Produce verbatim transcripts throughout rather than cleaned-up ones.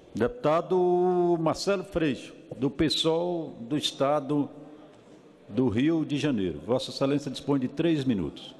Deputado Marcelo Freixo, do PSOL do Estado do Rio de Janeiro. Vossa Excelência dispõe de três minutos.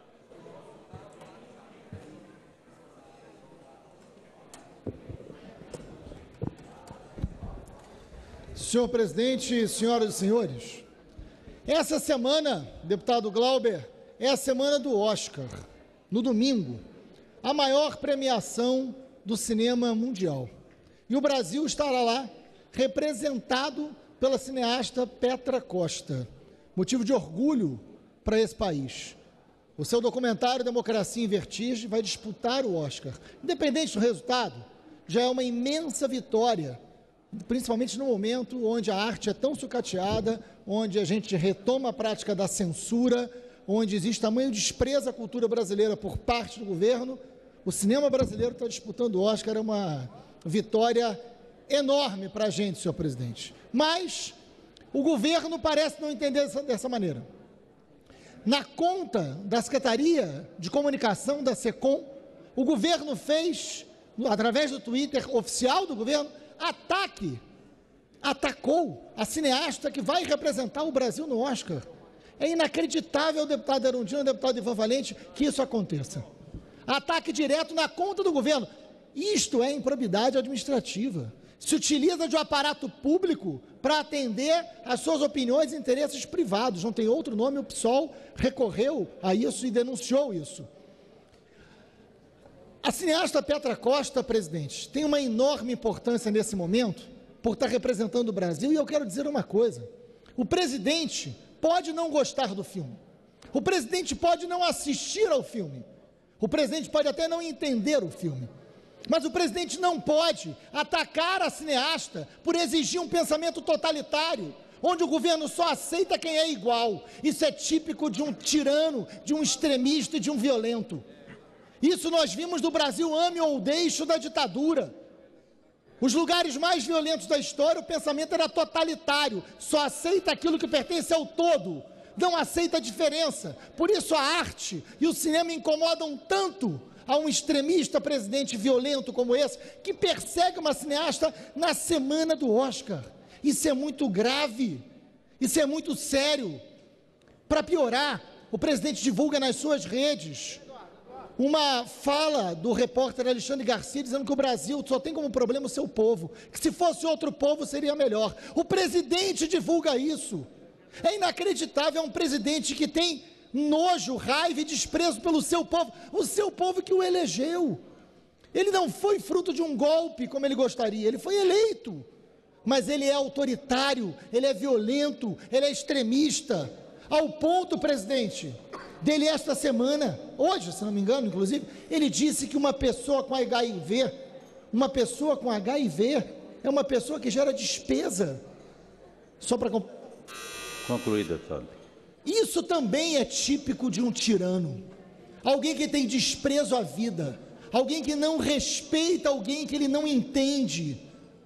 Senhor presidente, senhoras e senhores, essa semana, deputado Glauber, é a semana do Oscar. No domingo, a maior premiação do cinema mundial. E o Brasil estará lá representado pela cineasta Petra Costa. Motivo de orgulho para esse país. O seu documentário Democracia em Vertigem vai disputar o Oscar. Independente do resultado, já é uma imensa vitória, principalmente no momento onde a arte é tão sucateada, onde a gente retoma a prática da censura, onde existe tamanho desprezo à cultura brasileira por parte do governo. O cinema brasileiro está disputando o Oscar, é uma vitória enorme para a gente, senhor presidente. Mas o governo parece não entender dessa, dessa maneira. Na conta da Secretaria de Comunicação da SECOM, o governo fez, através do Twitter oficial do governo, ataque, atacou a cineasta que vai representar o Brasil no Oscar. É inacreditável, deputado Erundina, deputado Ivan Valente, que isso aconteça. Ataque direto na conta do governo. Isto é improbidade administrativa. Se utiliza de um aparato público para atender às suas opiniões e interesses privados. Não tem outro nome, o PSOL recorreu a isso e denunciou isso. A cineasta Petra Costa, presidente, tem uma enorme importância nesse momento por estar representando o Brasil, e eu quero dizer uma coisa: o presidente pode não gostar do filme, o presidente pode não assistir ao filme, o presidente pode até não entender o filme, mas o presidente não pode atacar a cineasta por exigir um pensamento totalitário, onde o governo só aceita quem é igual. Isso é típico de um tirano, de um extremista e de um violento. Isso nós vimos do Brasil ame ou deixe da ditadura. Os lugares mais violentos da história, o pensamento era totalitário, só aceita aquilo que pertence ao todo, não aceita a diferença. Por isso a arte e o cinema incomodam tanto a um extremista presidente violento como esse, que persegue uma cineasta na semana do Oscar. Isso é muito grave, isso é muito sério. Para piorar, o presidente divulga nas suas redes uma fala do repórter Alexandre Garcia dizendo que o Brasil só tem como problema o seu povo, que se fosse outro povo seria melhor. O presidente divulga isso. É inacreditável, é um presidente que tem nojo, raiva e desprezo pelo seu povo, o seu povo que o elegeu. Ele não foi fruto de um golpe como ele gostaria, ele foi eleito, mas ele é autoritário, ele é violento, ele é extremista, ao ponto, presidente, dele esta semana, hoje, se não me engano, inclusive, ele disse que uma pessoa com H I V, uma pessoa com H I V é uma pessoa que gera despesa. Só para concluir, deputado. Isso também é típico de um tirano, alguém que tem desprezo à vida, alguém que não respeita alguém que ele não entende.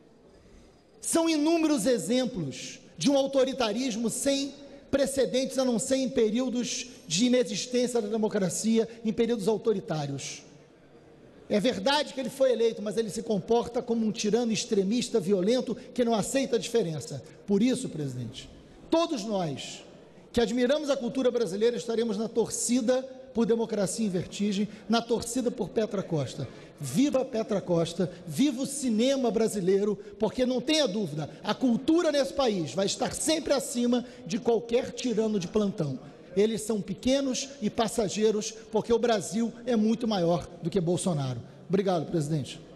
São inúmeros exemplos de um autoritarismo sem precedentes, a não ser em períodos de inexistência da democracia, em períodos autoritários. É verdade que ele foi eleito, mas ele se comporta como um tirano extremista, violento, que não aceita a diferença. Por isso, presidente, todos nós que admiramos a cultura brasileira estaremos na torcida por Democracia em Vertigem, na torcida por Petra Costa. Viva Petra Costa, viva o cinema brasileiro, porque não tenha dúvida, a cultura nesse país vai estar sempre acima de qualquer tirano de plantão. Eles são pequenos e passageiros, porque o Brasil é muito maior do que Bolsonaro. Obrigado, presidente.